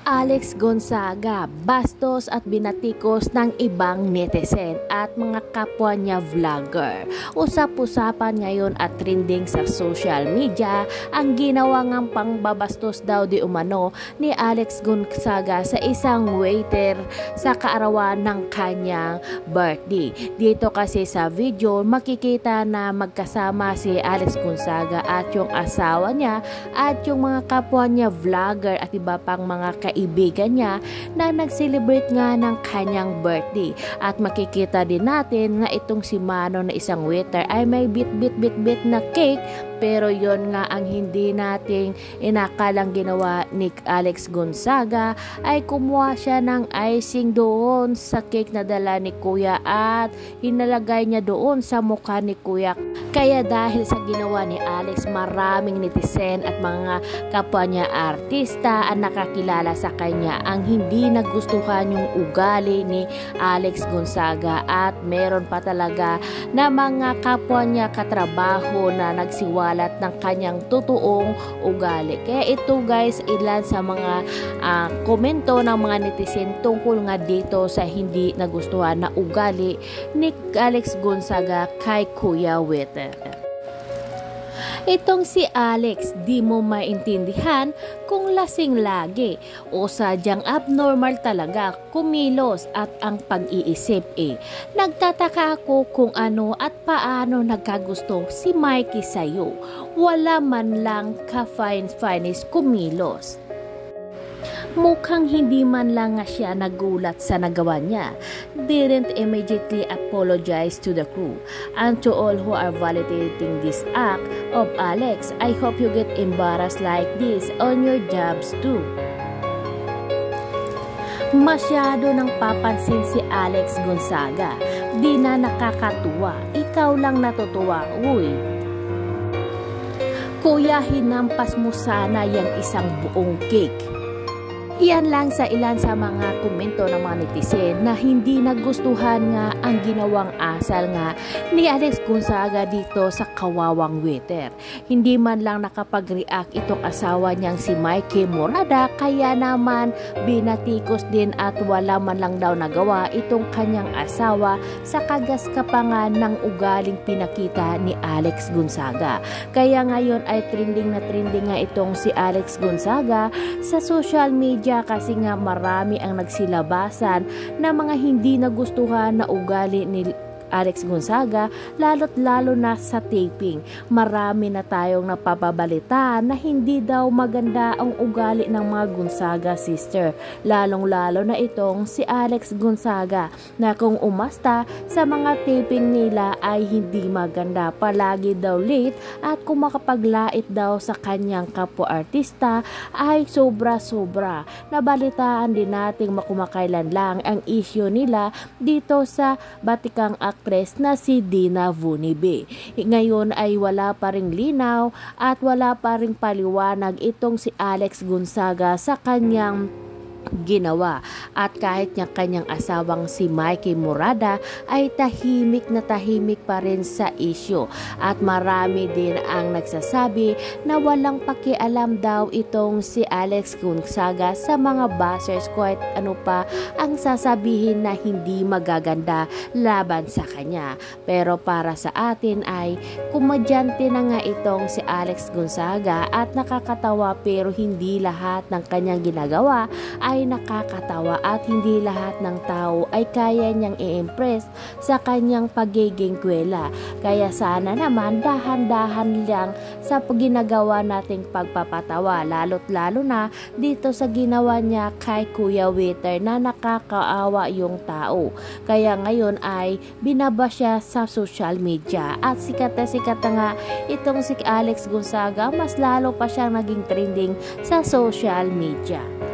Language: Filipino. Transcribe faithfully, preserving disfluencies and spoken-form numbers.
Alex Gonzaga, bastos at binatikos ng ibang netizen at mga kapwa niya vlogger. Usap-usapan ngayon at trending sa social media ang ginawa ngang pangbabastos daw di umano ni Alex Gonzaga sa isang waiter sa kaarawan ng kanyang birthday. Dito kasi sa video makikita na magkasama si Alex Gonzaga at yung asawa niya at yung mga kapwa niya vlogger at iba pang mga kaibigan niya na nag-celebrate nga ng kanyang birthday. At makikita din natin nga itong si Mano na isang waiter ay may bit-bit-bit-bit na cake, pero yon nga ang hindi nating inakalang ginawa ni Alex Gonzaga ay kumuha siya ng icing doon sa cake na dala ni Kuya at hinalagay niya doon sa mukha ni Kuya. Kaya dahil sa ginawa ni Alex, maraming netizen at mga kapwa niya artista ang nakakilala sa kanya ang hindi nagustuhan yung ugali ni Alex Gonzaga, at meron pa talaga na mga kapwa niya katrabaho na nagsiwalat ng kanyang totoong ugali. Kaya ito guys, ilan sa mga uh, komento ng mga netizen tungkol nga dito sa hindi nagustuhan na ugali ni Alex Gonzaga kay Kuya Waiter. Itong si Alex, di mo maintindihan kung lasing lagi o sadyang abnormal talaga kumilos at ang pag-iisip eh. Nagtataka ako kung ano at paano nagkagusto si Mikey sa'yo. Wala man lang ka-fine-finish kumilos. Mukhang hindi man lang nga siya nagulat sa nagawa niya. Didn't immediately apologize to the crew. And to all who are validating this act of Alex, I hope you get embarrassed like this on your jobs too. Masyado nang papansin si Alex Gonzaga. Di na nakakatuwa. Ikaw lang natutuwa, uy. Kuya, hinampas mo sana yung isang buong cake. Iyan lang sa ilan sa mga komento ng mga netizen na hindi nagustuhan nga ang ginawang asal nga ni Alex Gonzaga dito sa kawawang waiter. Hindi man lang nakapag-react itong asawa niyang si Mikey Morada, kaya naman binatikos din at wala man lang daw nagawa itong kanyang asawa sa kagaskapangan ng ugaling pinakita ni Alex Gonzaga. Kaya ngayon ay trending na trending nga itong si Alex Gonzaga sa social media kasi nga marami ang nagsilabasan na mga hindi nagustuhan na ugali ni Alex Gonzaga, lalo't lalo na sa taping. Marami na tayong napapabalita na hindi daw maganda ang ugali ng mga Gonzaga sister, lalong lalo na itong si Alex Gonzaga na kung umasta sa mga taping nila ay hindi maganda, palagi daw late, at kung makapaglait daw sa kanyang kapwa-artista ay sobra-sobra. Nabalitaan din nating makumakailan lang ang issue nila dito sa batikang actress na si Dina Vunibe. Ngayon ay wala pa ring linaw at wala pa ring paliwanag itong si Alex Gonzaga sa kanyang ginawa, at kahit niya kanyang asawang si Mikey Morada ay tahimik na tahimik pa rin sa issue, at marami din ang nagsasabi na walang pakialam daw itong si Alex Gonzaga sa mga bashers kahit ano pa ang sasabihin na hindi magaganda laban sa kanya. Pero para sa atin ay komedyante na nga itong si Alex Gonzaga at nakakatawa, pero hindi lahat ng kanyang ginagawa ay ay nakakatawa at hindi lahat ng tao ay kaya niyang i-impress sa kanyang pagiging kwela. Kaya sana naman dahan-dahan lang sa ginagawa nating pagpapatawa, lalo't lalo na dito sa ginawa niya kay Kuya Waiter na nakakaawa yung tao. Kaya ngayon ay binaba siya sa social media at sikat na sikat na nga itong si Alex Gonzaga, mas lalo pa siyang naging trending sa social media.